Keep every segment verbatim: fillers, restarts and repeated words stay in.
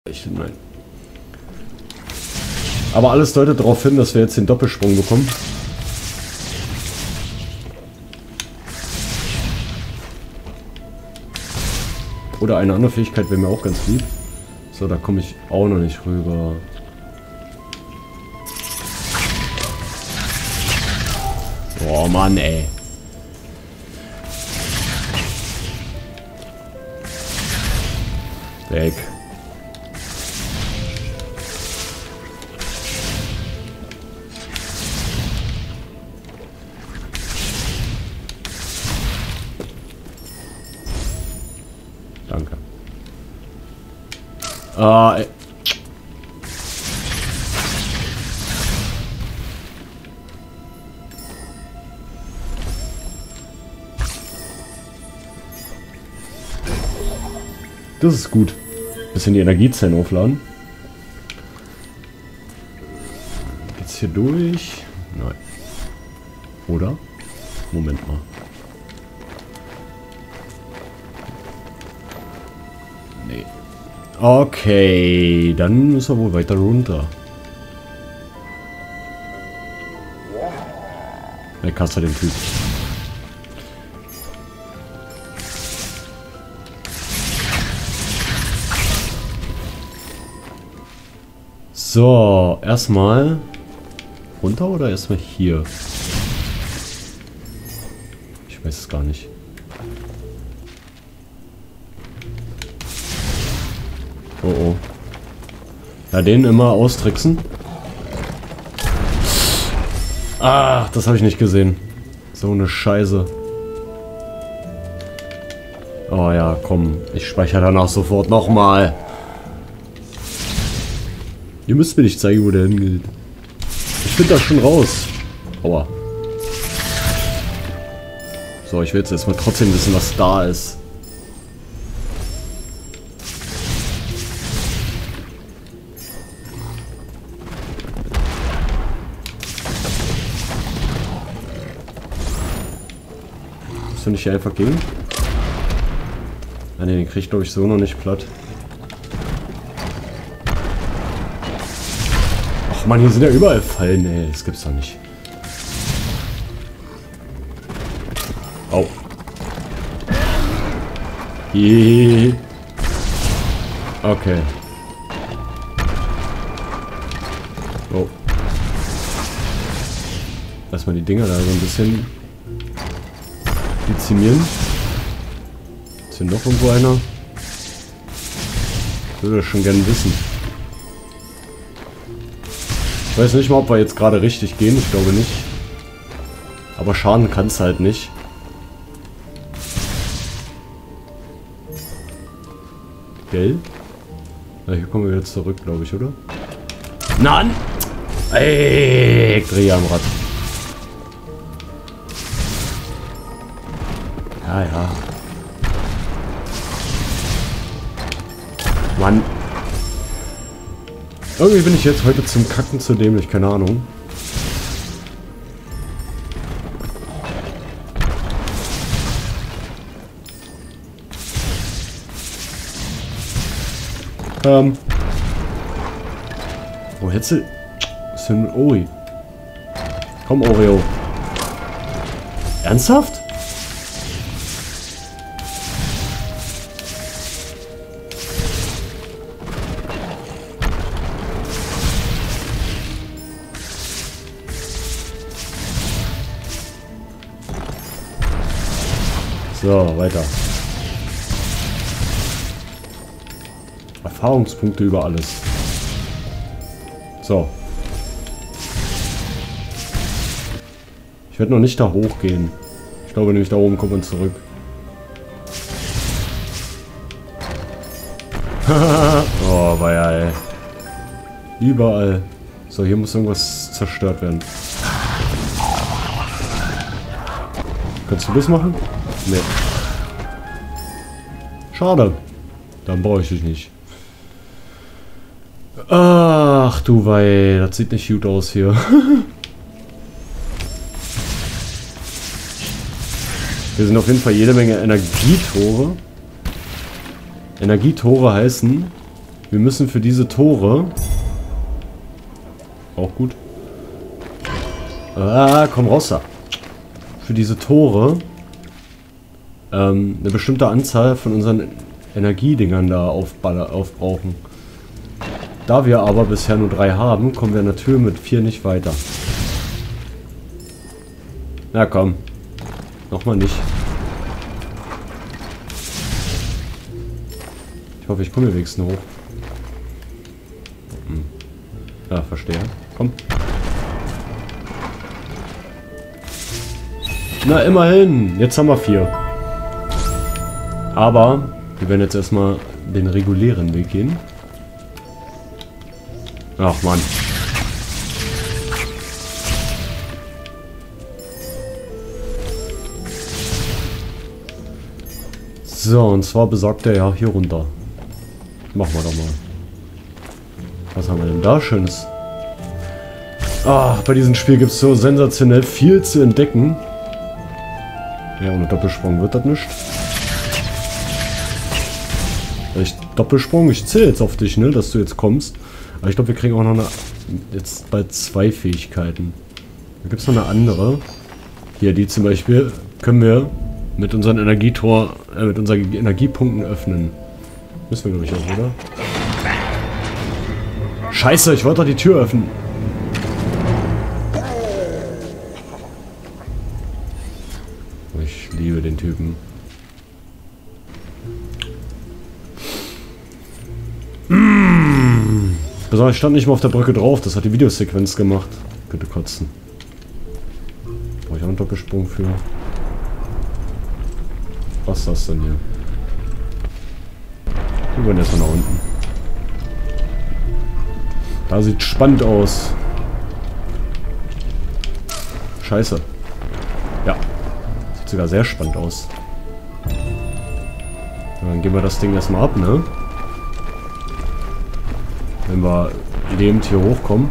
Ich, nein. Aber alles deutet darauf hin, dass wir jetzt den Doppelsprung bekommen. Oder eine andere Fähigkeit wäre mir auch ganz lieb. So, da komme ich auch noch nicht rüber. Boah, Mann, ey. Weg. Danke. Ah, ey. Das ist gut. Bisschen die Energiezellen aufladen. Geht's hier durch? Nein. Oder? Moment mal. Nee. Okay, dann müssen wir wohl weiter runter. Der Kaster den Typ. So, erstmal runter oder erstmal hier? Ich weiß es gar nicht. Oh oh. Ja, den immer austricksen. Ach, das habe ich nicht gesehen. So eine Scheiße. Oh ja, komm. Ich speichere danach sofort nochmal. Ihr müsst mir nicht zeigen, wo der hingeht. Ich finde das schon raus. Aua. So, ich will jetzt erstmal trotzdem wissen, was da ist. Musst du nicht hier einfach gehen? Ah ne, den krieg ich glaube ich so noch nicht platt. Ach man, hier sind ja überall Fallen, ey. Das gibt's doch nicht. Au. Jeee. Okay. Oh. Lass mal die Dinger da so ein bisschen dezimieren. Ist hier noch irgendwo einer? Ich würde das schon gerne wissen. Ich weiß nicht mal, ob wir jetzt gerade richtig gehen. Ich glaube nicht. Aber schaden kann es halt nicht. Gell? Na, hier kommen wir jetzt zurück, glaube ich, oder? Nein! Ey, ich drehe am Rad. Ja, ja. Mann. Irgendwie bin ich jetzt heute zum Kacken zu dämlich, keine Ahnung. Ähm. Wo hättest du... Was ist denn mit Ori? Komm, Oreo. Ernsthaft? So, weiter. Erfahrungspunkte über alles. So. Ich werde noch nicht da hochgehen. Ich glaube nämlich, da oben kommt man zurück. Oh, war ja, ey. Überall. So, hier muss irgendwas zerstört werden. Kannst du das machen? Nee. Schade. Dann brauche ich dich nicht. Ach du Wei, das sieht nicht gut aus hier. Hier sind auf jeden Fall jede Menge Energietore. Energietore heißen, Wir müssen für diese Tore... Auch gut. Ah, komm raus da. Für diese Tore... Ähm, eine bestimmte Anzahl von unseren Energiedingern da aufballer, aufbrauchen. Da wir aber bisher nur drei haben, kommen wir natürlich mit vier nicht weiter. Na komm. Nochmal nicht. Ich hoffe, ich komme hier wenigstens hoch. Hm. Ja, verstehe. Komm. Na, immerhin. Jetzt haben wir vier. Aber wir werden jetzt erstmal den regulären Weg gehen. Ach Mann. So, und zwar besagt er ja hier runter. Machen wir doch mal. Was haben wir denn da Schönes? Ach, bei diesem Spiel gibt es so sensationell viel zu entdecken. Ja, ohne Doppelsprung wird das nicht. Ich, Doppelsprung, ich zähle jetzt auf dich, ne, dass du jetzt kommst. Aber ich glaube, wir kriegen auch noch eine... Jetzt bald zwei Fähigkeiten. Da gibt es noch eine andere. Hier, die zum Beispiel können wir mit unseren Energietor... Äh, mit unseren Energiepunkten öffnen. Müssen wir, glaube ich, auch, oder? Scheiße, ich wollte doch die Tür öffnen. Ich liebe den Typen. Mmh. Besonders, ich stand nicht mal auf der Brücke drauf. Das hat die Videosequenz gemacht. Bitte kotzen. Brauche ich auch einen Doppelsprung für. Was ist das denn hier? Wir gehen erstmal nach unten. Da sieht spannend aus. Scheiße. Ja. Sieht sogar sehr spannend aus. Dann gehen wir das Ding erstmal ab, ne? Wenn wir lebend hier hochkommen.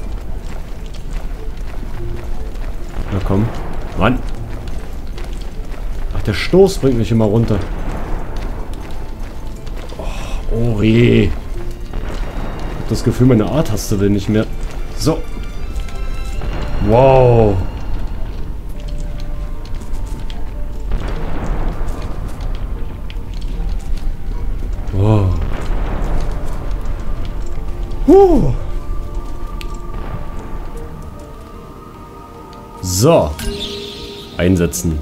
Na komm. Mann. Ach, der Stoß bringt mich immer runter. Oh, Ori. Ich hab das Gefühl, meine A-Taste will nicht mehr. So. Wow. Wow. Huh. So. Einsetzen.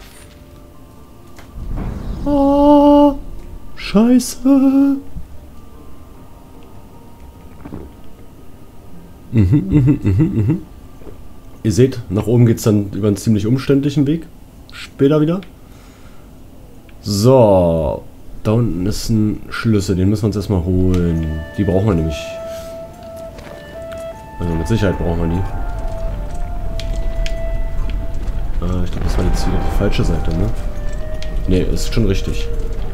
Oh, Scheiße. Mhm, mhm, mhm, mhm. Ihr seht, nach oben geht es dann über einen ziemlich umständlichen Weg. Später wieder. So. Da unten ist ein Schlüssel, den müssen wir uns erstmal holen. Die brauchen wir nämlich. Also mit Sicherheit brauchen wir die. Ah, ich glaube, das war jetzt wieder die falsche Seite, ne? Ne, ist schon richtig.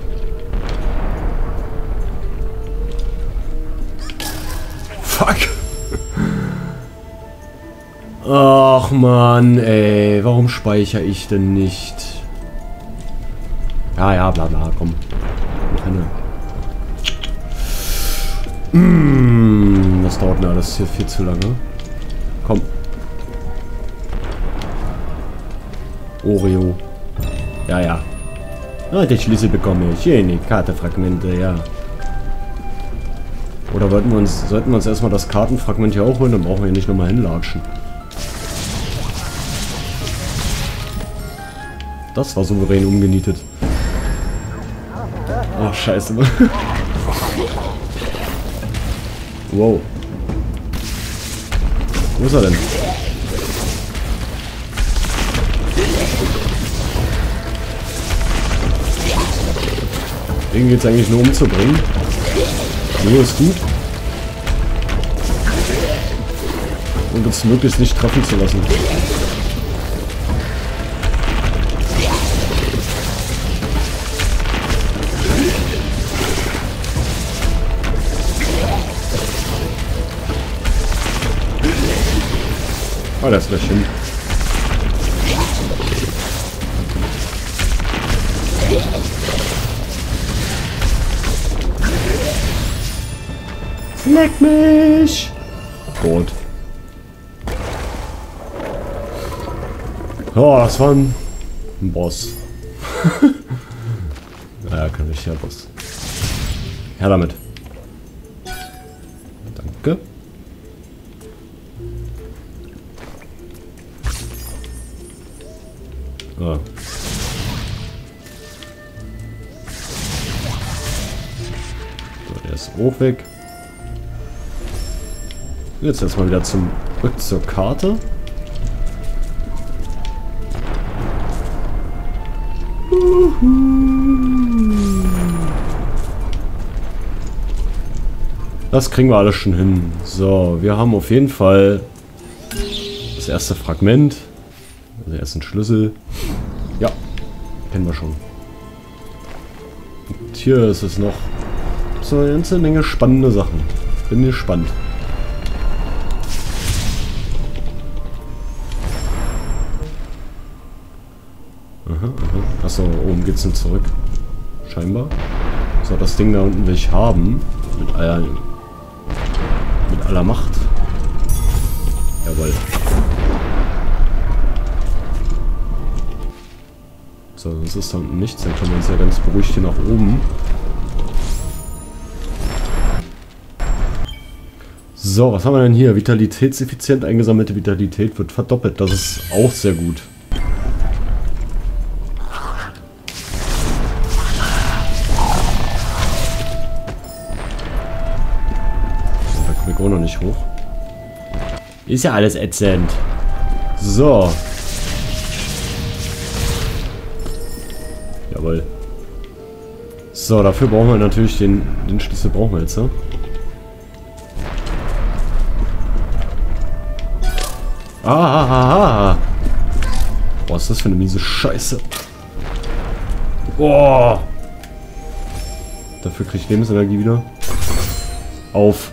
Fuck! Ach man, ey, warum speichere ich denn nicht? Ja, ja, bla bla, komm. Keine. Mm, das dauert mir alles hier viel zu lange. Komm. Oreo. Ja, ja. Ah, den Schlüssel bekomme ich. Schöne Kartefragmente, ja. Oder wollten wir uns, sollten wir uns erstmal das Kartenfragment hier auch holen, dann brauchen wir hier nicht nochmal hinlatschen. Das war souverän umgenietet. Ach, scheiße. Wow. Wo ist er denn? Den geht es eigentlich nur umzubringen. Nee, ist gut. Und uns möglichst nicht treffen zu lassen. Ah, das wäre schön. Leck mich! Gut. Oh, das war ein, ein Boss. Ja, kann ich ja Boss. Her damit. Danke. Ah. So, der ist auch weg. Jetzt erstmal wieder zum zurück zur Karte. Das kriegen wir alles schon hin. So, wir haben auf jeden Fall das erste Fragment. Also den ersten Schlüssel. Ja, kennen wir schon. Und hier ist es noch so eine ganze Menge spannende Sachen. Bin gespannt. Aha, aha. Achso, oben geht's dann zurück. Scheinbar. So, das Ding da unten will ich haben. Mit aller, mit aller Macht. Jawohl. So, sonst ist da unten nichts. Dann können wir uns ja ganz beruhigt hier nach oben. So, was haben wir denn hier? Vitalitätseffizient eingesammelte Vitalität wird verdoppelt. Das ist auch sehr gut. Da komme ich auch noch nicht hoch. Ist ja alles ätzend. So. Jawohl. So, dafür brauchen wir natürlich den, den Schlüssel brauchen wir jetzt, ja? Ah, ah, ah, ah. Boah, was ist das für eine miese Scheiße? Boah. Dafür kriege ich Lebensenergie wieder. Auf.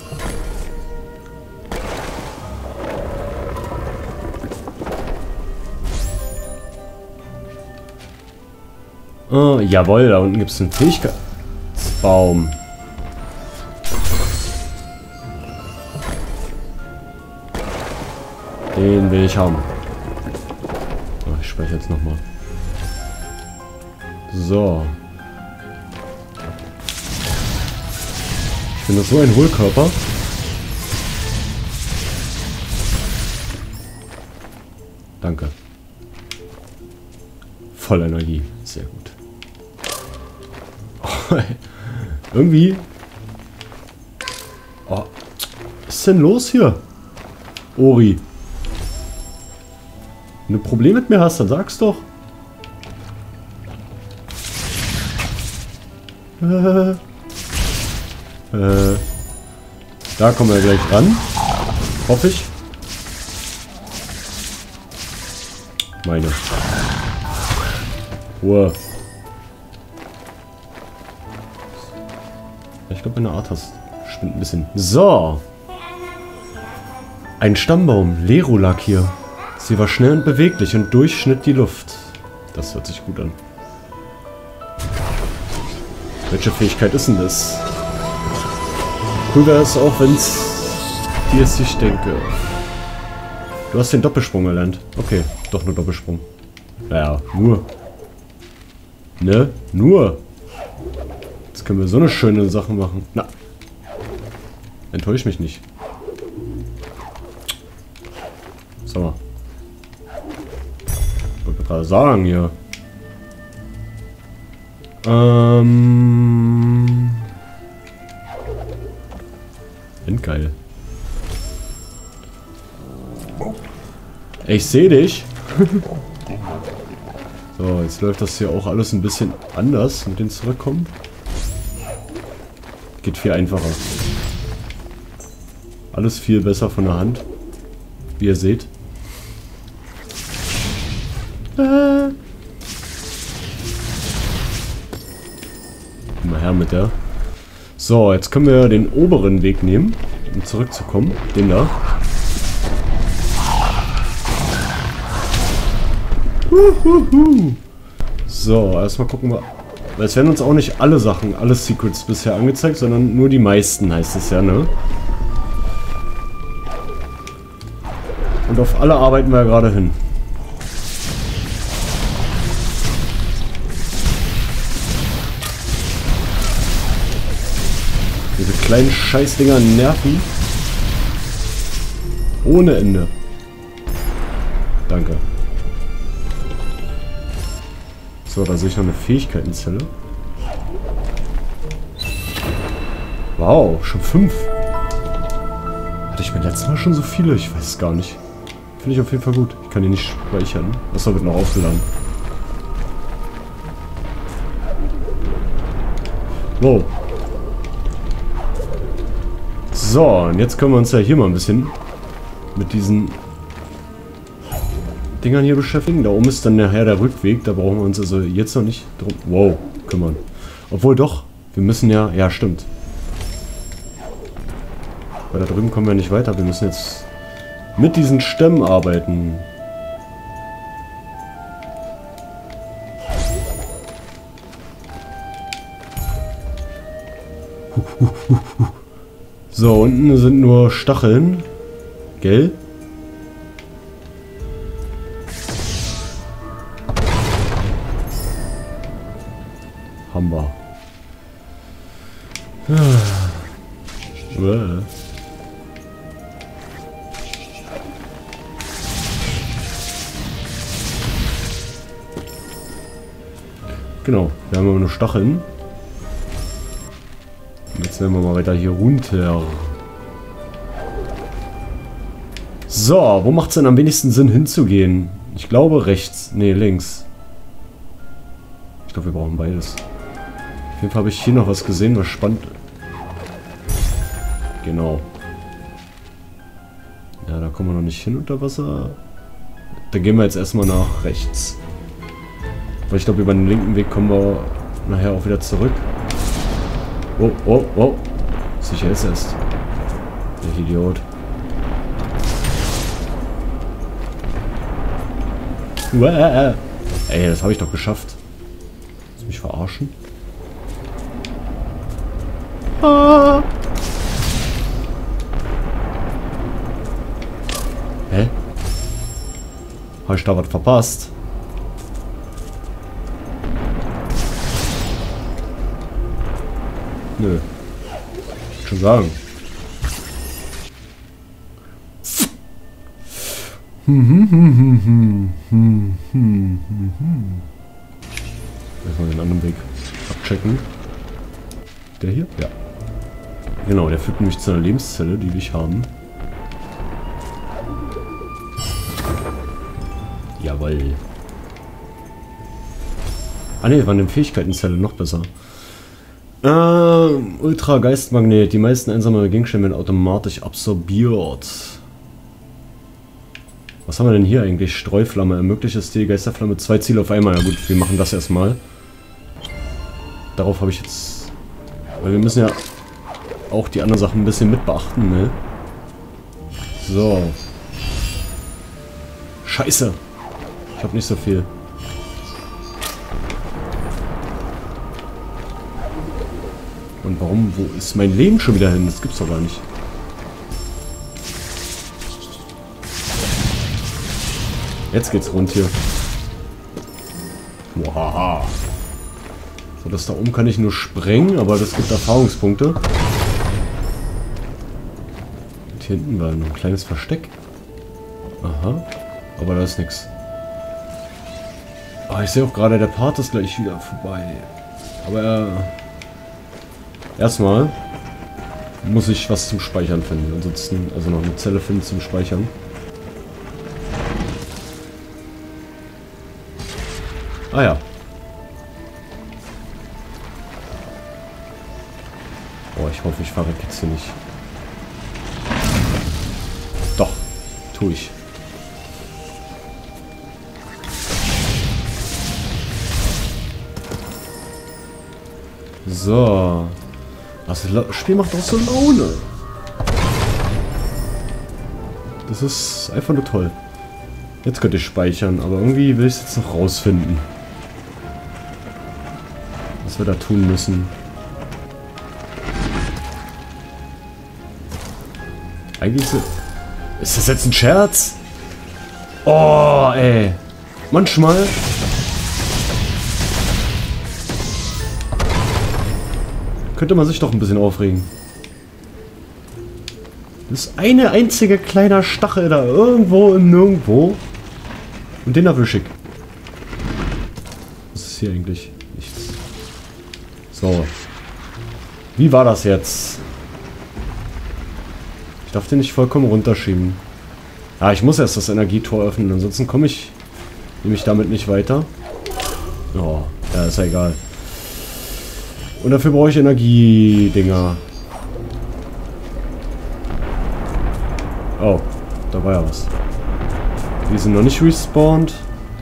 Oh, jawohl, da unten gibt es einen Fähigkeitsbaum. Den will ich haben. Oh, ich speichere jetzt nochmal. So. Ich finde das so ein Hohlkörper. Danke. Voll Energie. Sehr gut. Oh, irgendwie. Oh. Was ist denn los hier? Ori. Wenn du ein Problem mit mir hast, dann sag's doch. Äh, äh, da kommen wir gleich ran. Hoffe ich. Meine. Ruhe. Ich glaube, meine Art hast spinnt ein bisschen. So. Ein Stammbaum. Lerolak hier. Sie war schnell und beweglich und durchschnitt die Luft. Das hört sich gut an. Welche Fähigkeit ist denn das? Cool wäre es auch, wenn es wie es sich denke. Du hast den Doppelsprung erlernt. Okay, doch nur Doppelsprung. Naja, nur. Ne? Nur. Jetzt können wir so eine schöne Sache machen. Na. Enttäusch mich nicht. Sag mal. Ich wollte gerade sagen hier. Ähm. Endgeil. Ich sehe dich. So, jetzt läuft das hier auch alles ein bisschen anders mit dem Zurückkommen. Geht viel einfacher. Alles viel besser von der Hand. Wie ihr seht. Äh. Mal her mit der. So, jetzt können wir den oberen Weg nehmen, um zurückzukommen. Den da. Uhuhu. So, erstmal gucken wir. Weil es werden uns auch nicht alle Sachen, alle Secrets bisher angezeigt, sondern nur die meisten, heißt es ja, ne? Und auf alle arbeiten wir ja gerade hin. Diese kleinen Scheißdinger nerven. Ohne Ende. Danke. So, da sehe ich noch eine Fähigkeitenzelle. Wow, schon fünf. Hatte ich beim letzten Mal schon so viele? Ich weiß es gar nicht. Finde ich auf jeden Fall gut. Ich kann die nicht speichern. Das wird noch aufgeladen. Wow. So, und jetzt können wir uns ja hier mal ein bisschen mit diesen Dingern hier beschäftigen. Da oben ist dann nachher der Rückweg. Da brauchen wir uns also jetzt noch nicht drum... Wow, kümmern. Obwohl doch, wir müssen ja... Ja, stimmt. Weil da drüben kommen wir nicht weiter. Wir müssen jetzt mit diesen Stämmen arbeiten. So, unten sind nur Stacheln. Gell? Hammer. Ah. Genau, wir haben aber nur Stacheln. Und jetzt werden wir mal weiter hier runter. So, wo macht es denn am wenigsten Sinn hinzugehen? Ich glaube rechts. Ne, links. Ich glaube, wir brauchen beides. Auf jeden Fall habe ich hier noch was gesehen, was spannend. Genau. Ja, da kommen wir noch nicht hin unter Wasser. Da gehen wir jetzt erstmal nach rechts. Weil ich glaube, über den linken Weg kommen wir nachher auch wieder zurück. Oh, oh, oh. Sicher jetzt erst. Der Idiot. Uäh. Ey, das habe ich doch geschafft. Willst du mich verarschen? Ah. Hä? Habe ich da was verpasst? Nö. Ich schon sagen. Hm, hm, hm, hm, hm, hm, hm, hm. Erstmal den anderen Weg abchecken. Der hier? Ja. Genau, der führt nämlich zu einer Lebenszelle, die wir haben. Jawohl. Ah ne, war eine Fähigkeitenzelle, noch besser. Äh, Ultra-Geistmagnet. Die meisten einsame Gegenstände werden automatisch absorbiert. Was haben wir denn hier eigentlich? Streuflamme. Ermöglicht es die Geisterflamme zwei Ziele auf einmal. Ja gut, wir machen das erstmal. Darauf habe ich jetzt... Weil wir müssen ja auch die anderen Sachen ein bisschen mit beachten, ne? So. Scheiße. Ich habe nicht so viel. Und warum? Wo ist mein Leben schon wieder hin? Das gibt's doch gar nicht. Jetzt geht's rund hier. Wow. So, das da oben kann ich nur sprengen, aber das gibt Erfahrungspunkte. Und hier hinten war noch ein kleines Versteck. Aha. Aber da ist nichts. Ah, ich sehe auch gerade, der Part ist gleich wieder vorbei. Aber äh, erstmal muss ich was zum Speichern finden. Ansonsten, also noch eine Zelle finden zum Speichern. Ah ja. Oh, ich hoffe, ich verrecke jetzt hier nicht. Doch, tue ich. So. Das Spiel macht auch so Laune. Das ist einfach nur toll. Jetzt könnte ich speichern, aber irgendwie will ich es jetzt noch rausfinden. Was wir da tun müssen. Eigentlich ist, ist das jetzt ein Scherz? Oh, ey. Manchmal... könnte man sich doch ein bisschen aufregen. Das ist eine einzige kleiner Stachel da irgendwo im Nirgendwo. Und den erwische ich. Was ist hier eigentlich? Nichts. So. Wie war das jetzt? Ich darf den nicht vollkommen runterschieben. Ah, ich muss erst das Energietor öffnen, ansonsten komme ich nämlich damit nicht weiter. Oh, ja, ist ja egal. Und dafür brauche ich Energiedinger. Oh, da war ja was. Die sind noch nicht respawned.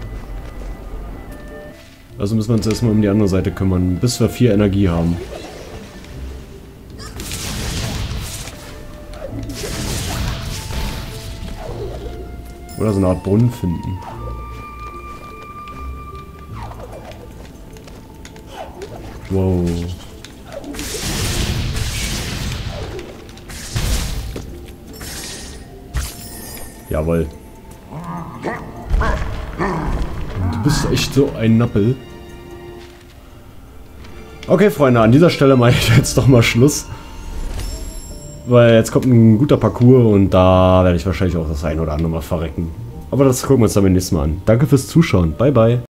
Also müssen wir uns erstmal um die andere Seite kümmern, bis wir vier Energie haben. Oder so eine Art Brunnen finden. Wow. Jawohl. Du bist echt so ein Nappel. Okay, Freunde, an dieser Stelle mache ich jetzt doch mal Schluss. Weil jetzt kommt ein guter Parcours und da werde ich wahrscheinlich auch das ein oder andere Mal verrecken. Aber das gucken wir uns dann beim nächsten Mal an. Danke fürs Zuschauen. Bye, bye.